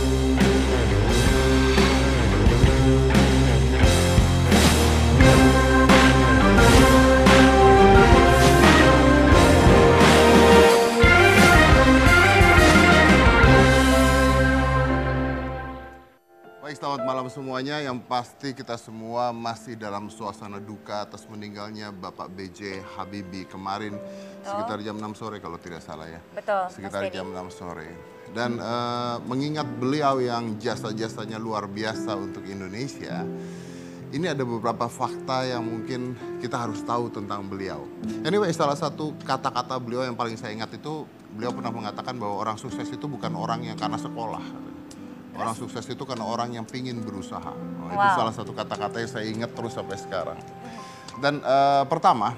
Baik, selamat malam semuanya. Yang pasti kita semua masih dalam suasana duka atas meninggalnya Bapak B.J. Habibie kemarin sekitar jam 6 sore kalau tidak salah ya. Betul. Sekitar jam 6 sore. Dan mengingat beliau yang jasa-jasanya luar biasa untuk Indonesia, ini ada beberapa fakta yang mungkin kita harus tahu tentang beliau. Anyway, salah satu kata-kata beliau yang paling saya ingat itu, beliau pernah mengatakan bahwa orang sukses itu bukan orang yang karena sekolah. Orang sukses itu karena orang yang pingin berusaha. Itu salah satu kata-kata yang saya ingat terus sampai sekarang. Dan pertama,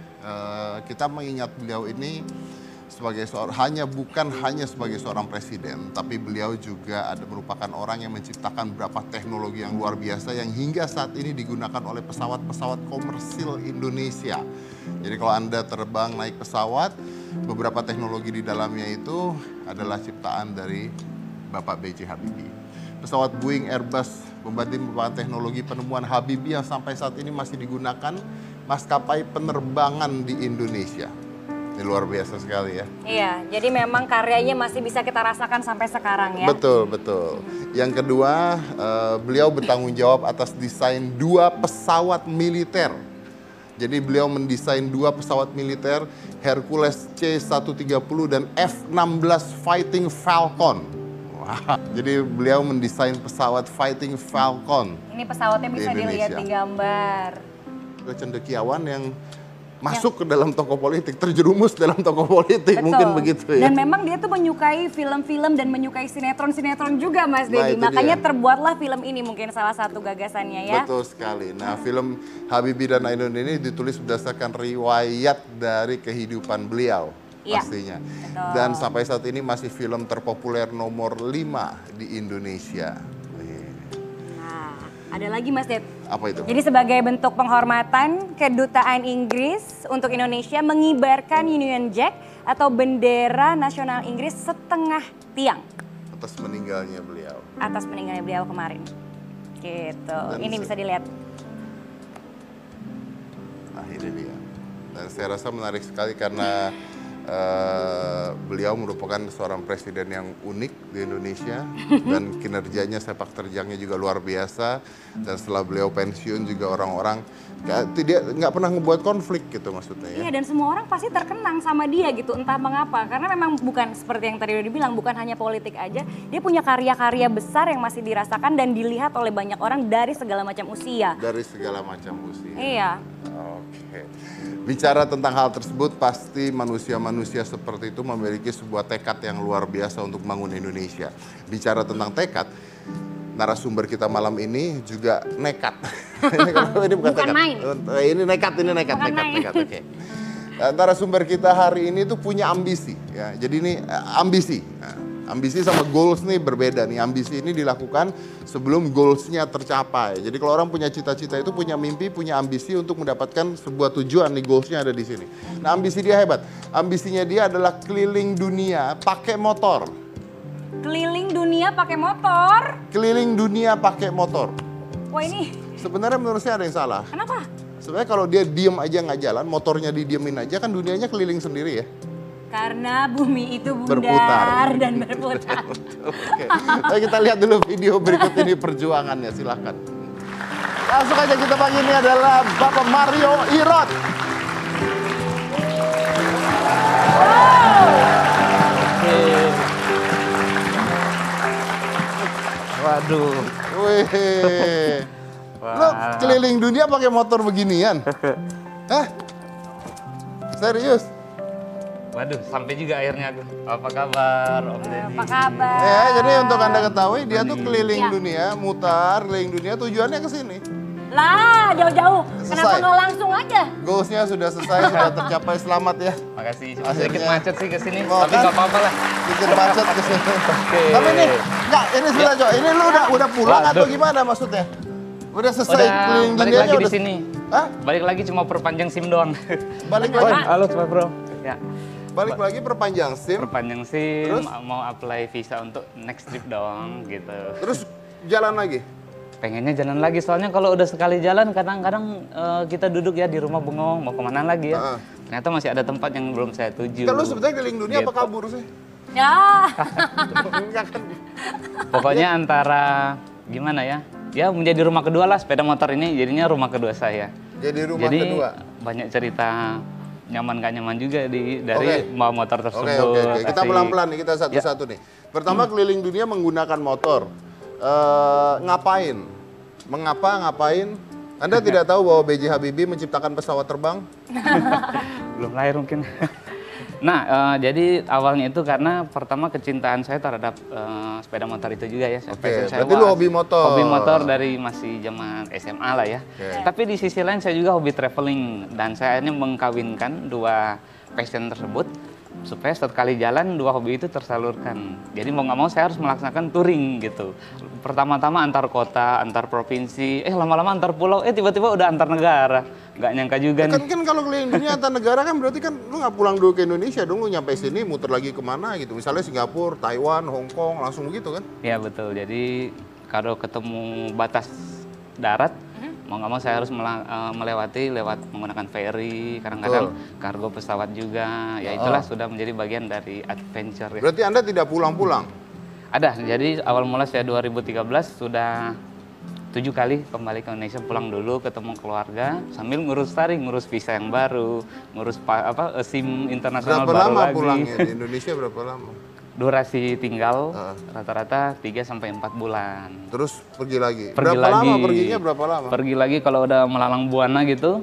kita mengingat beliau ini sebagai bukan hanya sebagai seorang presiden, tapi beliau juga merupakan orang yang menciptakan beberapa teknologi yang luar biasa yang hingga saat ini digunakan oleh pesawat-pesawat komersil Indonesia. Jadi kalau Anda terbang naik pesawat, beberapa teknologi di dalamnya itu adalah ciptaan dari Bapak B.J. Habibie. Pesawat Boeing Airbus Bombardier merupakan teknologi penemuan Habibie yang sampai saat ini masih digunakan maskapai penerbangan di Indonesia. Ini luar biasa sekali ya. Iya, jadi memang karyanya masih bisa kita rasakan sampai sekarang ya. Betul, betul. Yang kedua, beliau bertanggung jawab atas desain 2 pesawat militer. Jadi beliau mendesain 2 pesawat militer, Hercules C-130 dan F-16 Fighting Falcon. Wah, jadi beliau mendesain pesawat Fighting Falcon. Ini pesawatnya bisa dilihat di gambar. Cendekiawan yang masuk ke dalam tokoh politik, terjerumus dalam tokoh politik. Betul. Mungkin begitu ya. Dan memang dia tuh menyukai film-film dan menyukai sinetron-sinetron juga Mas Dedi. Makanya terbuatlah film ini mungkin salah satu gagasannya ya. Betul sekali. Nah, film Habibie dan Ainun ini ditulis berdasarkan riwayat dari kehidupan beliau. Pastinya. Betul. Dan sampai saat ini masih film terpopuler nomor 5 di Indonesia. Nah, ada lagi Mas Ded. Apa itu? Jadi sebagai bentuk penghormatan, Kedutaan Inggris untuk Indonesia mengibarkan Union Jack atau bendera nasional Inggris setengah tiang. Atas meninggalnya beliau. Atas meninggalnya beliau kemarin. Gitu. Dan ini bisa dilihat. Nah, ini dia. Dan saya rasa menarik sekali karena beliau merupakan seorang presiden yang unik di Indonesia dan kinerjanya sepak terjangnya juga luar biasa. Dan setelah beliau pensiun juga orang-orang nggak pernah ngebuat konflik gitu maksudnya ya. Iya, dan semua orang pasti terkenang sama dia gitu, entah mengapa. Karena memang bukan seperti yang tadi udah dibilang, bukan hanya politik aja. Dia punya karya-karya besar yang masih dirasakan dan dilihat oleh banyak orang dari segala macam usia. Dari segala macam usia. Iya. Oke. Bicara tentang hal tersebut, pasti manusia-manusia seperti itu memiliki sebuah tekad yang luar biasa untuk membangun Indonesia. Bicara tentang tekad, narasumber kita malam ini juga nekat. Ini bukan tekad. Main. Ini nekat. Oke. Narasumber kita hari ini tuh punya ambisi. Ya. Jadi ini ambisi. Ambisi sama goals nih berbeda nih. Ambisi ini dilakukan sebelum goalsnya tercapai. Jadi kalau orang punya cita-cita itu punya mimpi, punya ambisi untuk mendapatkan sebuah tujuan nih, goalsnya ada di sini. Nah, ambisi dia hebat. Ambisinya dia adalah keliling dunia pakai motor. Keliling dunia pakai motor? Keliling dunia pakai motor. Wah ini. Sebenarnya menurut saya ada yang salah. Kenapa? Sebenarnya kalau dia diem aja nggak jalan, motornya didiemin aja kan dunianya keliling sendiri ya. Karena bumi itu bundar dan berputar. Oke. Nah, kita lihat dulu video berikut ini perjuangannya, silahkan. Langsung aja kita pagi ini adalah Bapak Mario Irot. Waduh. Wih. Lu keliling dunia pakai motor beginian? Hah? Serius? Waduh, sampai juga akhirnya aku. Apa kabar Om Deddy? Apa kabar? Ya, jadi untuk Anda ketahui, dia tuh keliling dunia, mutar, keliling dunia, tujuannya ke sini. Lah, jauh-jauh. Kenapa nggak langsung aja? Goalsnya sudah selesai, sudah tercapai, selamat ya. Makasih, sedikit macet sih ke sini, tapi nggak apa-apa lah. Sedikit macet ke sini. Tapi ini sudah Jo, ini lu udah pulang atau gimana maksudnya? Udah selesai keliling balik dunianya lagi di sini. Hah? Balik lagi cuma perpanjang SIM doang. Balik lagi. Halo, Pak Bro. Ya. Balik lagi perpanjang SIM, perpanjang SIM, Terus? mau apply visa untuk next trip dong gitu. terus jalan lagi. Pengennya jalan lagi, soalnya kalau udah sekali jalan kadang-kadang kita duduk ya di rumah bengong mau kemana lagi ya. Ternyata masih ada tempat yang belum saya tuju. Kalau sebetulnya keliling dunia apa Gitu. kabur sih? Ya. Enggak kan? Pokoknya antara gimana ya? Ya menjadi rumah kedua lah, sepeda motor ini jadinya rumah kedua saya. Jadi rumah Jadi kedua. banyak cerita nyaman gak nyaman juga dari bawa motor Oke, tersebut. oke. Kita Asik. pelan-pelan nih, kita satu-satu nih. Pertama keliling dunia menggunakan motor. Ngapain? Ngapain? Anda tidak tahu bahwa B.J. Habibie menciptakan pesawat terbang? Belum lahir mungkin. Nah, jadi awalnya itu karena pertama kecintaan saya terhadap sepeda motor itu juga ya. Oke, Saya berarti lu wah, hobi motor. Hobi motor dari masih zaman SMA lah ya. Oke. Tapi di sisi lain saya juga hobi traveling dan saya akhirnya mengkawinkan dua passion tersebut supaya sekali jalan dua hobi itu tersalurkan. Jadi mau nggak mau saya harus melaksanakan touring gitu. Pertama-tama antar kota, antar provinsi, lama-lama antar pulau, tiba-tiba udah antar negara. Nggak nyangka juga nih. Kan kalau keliling dunia antar negara kan berarti kan lu nggak pulang dulu ke Indonesia dong, lu nyampe sini muter lagi kemana gitu. Misalnya Singapura, Taiwan, Hong Kong, langsung begitu kan? Ya betul, jadi kalau ketemu batas darat, mau nggak mau saya harus melewati lewat menggunakan ferry, kadang-kadang kargo pesawat juga, ya itulah sudah menjadi bagian dari adventure ya. Berarti Anda tidak pulang-pulang? Ada, jadi awal mula saya 2013 sudah 7 kali kembali ke Indonesia, pulang dulu ketemu keluarga, sambil ngurus visa yang baru, ngurus SIM internasional Berapa baru lama lagi. pulangnya di Indonesia, berapa lama? Durasi tinggal rata-rata 3 sampai 4 bulan. Terus pergi lagi? Pergi berapa lagi. lama perginya, berapa lama? Pergi lagi kalau udah melalang buana gitu,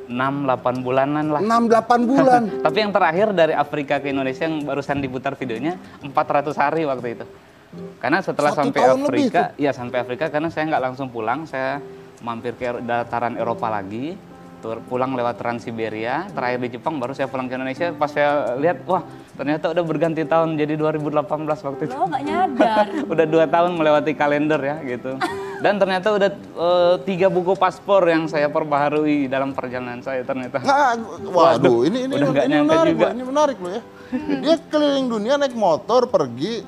6-8 bulanan lah. 6-8 bulan? Tapi yang terakhir dari Afrika ke Indonesia yang barusan diputar videonya 400 hari waktu itu. Karena setelah 1 sampai tahun lebih Afrika, ya sampai Afrika karena saya nggak langsung pulang, saya mampir ke dataran Eropa lagi, pulang lewat Trans Siberia, terakhir di Jepang, baru saya pulang ke Indonesia. Pas saya lihat, wah ternyata udah berganti tahun jadi 2018 waktu itu. Lo nggak nyadar. Udah 2 tahun melewati kalender ya gitu. Dan ternyata udah 3 buku paspor yang saya perbaharui dalam perjalanan saya ternyata. Waduh, ini nggak nyangka menarik juga. loh, ini menarik loh ya. Dia keliling dunia naik motor, pergi,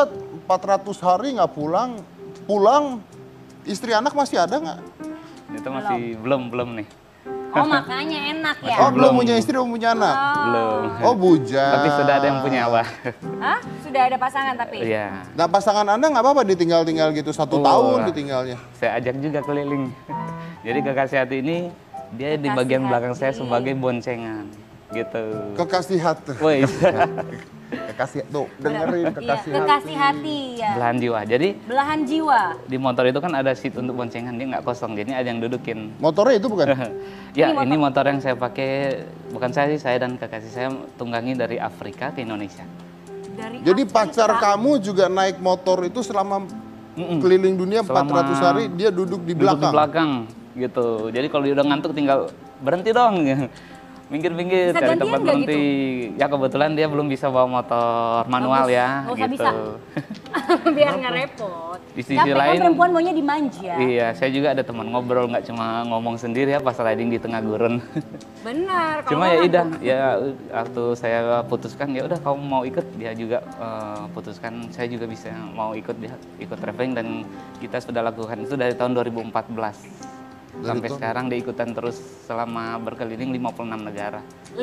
400 hari nggak pulang, istri anak masih ada nggak? Itu masih belum nih. Oh makanya enak ya. Oh belum punya istri, belum punya anak? Belum. Oh bujang. Tapi sudah ada yang punya Abah. Hah? Sudah ada pasangan tapi? Iya. Nah pasangan Anda nggak apa-apa ditinggal-tinggal gitu, 1 tahun ditinggalnya? Saya ajak juga keliling. Jadi kekasih hati ini dia di Kekasih bagian belakang hati. saya sebagai boncengan gitu. Kekasih hati. Woi, Kekasih, tuh dengerin Iya, kekasih hati. kekasih hati ya. belahan jiwa. Jadi Belahan jiwa. di motor itu kan ada seat untuk boncengan, dia nggak kosong, jadi ada yang dudukin. Motornya itu bukan? Ya, ini motor yang saya pakai, bukan saya sih, saya dan kekasih saya tunggangi dari Afrika ke Indonesia. Dari Jadi Afrika. pacar kamu juga naik motor itu selama keliling dunia 400 hari, dia duduk di Duduk di belakang? belakang gitu. Jadi kalau dia udah ngantuk tinggal berhenti dong. Minggir-minggir Bisa cari gantian tempat nggak berhenti. Ya kebetulan dia belum bisa bawa motor manual ya Nggak usah gitu. bisa. Biar nggak repot. Di sisi Capek kan lain- perempuan maunya dimanja. Iya, saya juga ada teman ngobrol, nggak cuma ngomong sendiri ya pas riding di tengah gurun. Benar. kalau Cuma nggak ya udah, ngantuk. ya waktu saya putuskan ya udah kamu mau ikut, dia juga putuskan saya juga bisa mau ikut, dia ikut traveling dan kita sudah lakukan itu dari tahun 2014. Sampai sekarang dia ikutan terus selama berkeliling 56 negara.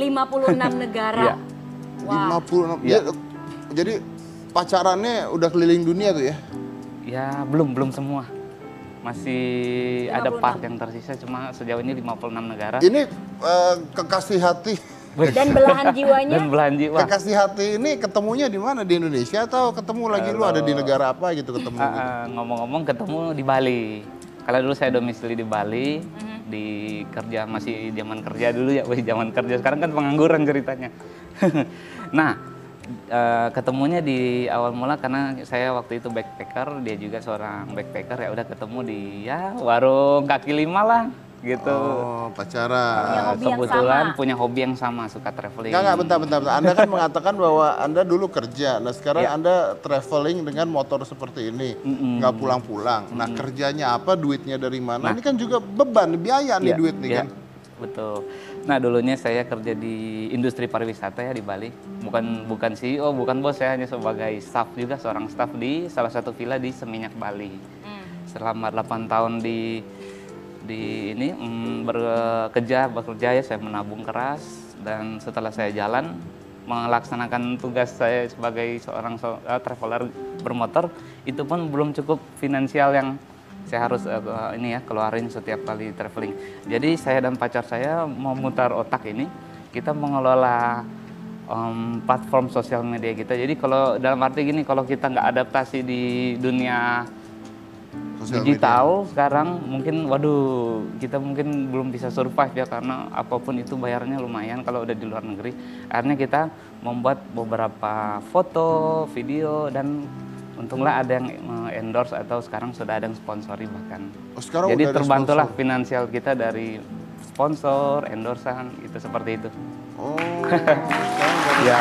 56 negara. Iya. Wah. 56. Iya. Jadi pacarannya udah keliling dunia tuh ya? Ya belum semua. Masih ada 56. part yang tersisa, cuma sejauh ini 56 negara. Ini kekasih hati. Dan belahan jiwanya. Dan belahan jiwa. Kekasih hati ini ketemunya di mana? Di Indonesia atau ketemu lagi lu ada di negara apa gitu ketemu gitu? Ngomong-ngomong ketemu di Bali. Kalau dulu saya domisili di Bali, di kerja masih zaman kerja dulu ya, zaman kerja. Sekarang kan pengangguran ceritanya. Nah, ketemunya di awal mula karena saya waktu itu backpacker, dia juga seorang backpacker, ya udah ketemu di warung kaki lima lah gitu. Oh, pacaran. Hobi yang Kebetulan sama. punya hobi yang sama, suka traveling. Enggak, bentar. Anda kan mengatakan bahwa Anda dulu kerja. Nah, sekarang Anda traveling dengan motor seperti ini. Nggak pulang-pulang. Nah, kerjanya apa? Duitnya dari mana? Ini kan juga beban, biaya nih Ya, duit nih ya. kan. betul. Nah, dulunya saya kerja di industri pariwisata ya di Bali. Bukan CEO, bukan bos, saya hanya sebagai staff juga, seorang staff di salah satu villa di Seminyak, Bali. Selama 8 tahun di ini bekerja ya, saya menabung keras, dan setelah saya jalan melaksanakan tugas saya sebagai seorang traveler bermotor, itu pun belum cukup finansial yang saya harus keluarin setiap kali traveling. Jadi saya dan pacar saya memutar otak ini, kita mengelola platform sosial media kita. Jadi kalau dalam arti gini, kalau kita nggak adaptasi di dunia Sosial digital sekarang, mungkin waduh, kita mungkin belum bisa survive ya, karena apapun itu bayarnya lumayan kalau udah di luar negeri. Akhirnya kita membuat beberapa foto, video, dan untunglah ada yang endorse atau sekarang sudah ada yang sponsori bahkan. Oh, sekarang jadi udah ada terbantulah sponsor? finansial kita dari sponsor, endorsan, itu seperti itu. Oh, sekarang udah ada Ya.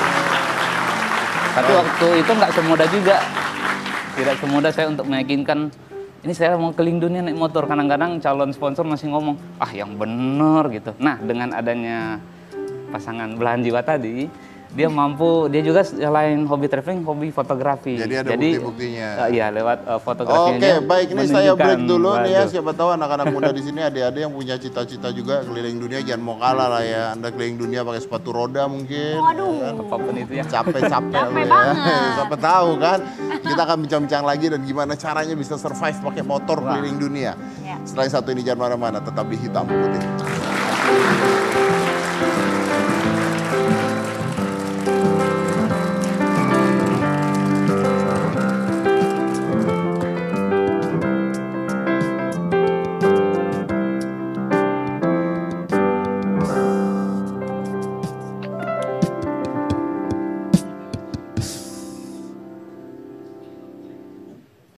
Tapi waktu itu nggak semudah juga. Tidak semudah saya untuk meyakinkan, ini saya mau keliling dunia naik motor. Kadang-kadang calon sponsor masih ngomong, ah yang bener gitu. Nah, dengan adanya pasangan belahan jiwa tadi, dia juga selain hobi traveling, hobi fotografi. Jadi ada bukti-buktinya. Iya, lewat fotografinya. Oke, baik, ini saya break dulu nih ya. waduh. Siapa tahu anak-anak muda di sini ada yang punya cita-cita juga keliling dunia, jangan mau kalah lah ya. Anda keliling dunia pakai sepatu roda mungkin. Waduh. ya kan? Apapun itu ya. Capek-capek Capek lu ya. banget. Siapa tahu kan. Kita akan bincang-bincang lagi dan gimana caranya bisa survive pakai motor keliling dunia. Ya. Setelah yang satu ini jangan mana-mana, tetap di Hitam Putih.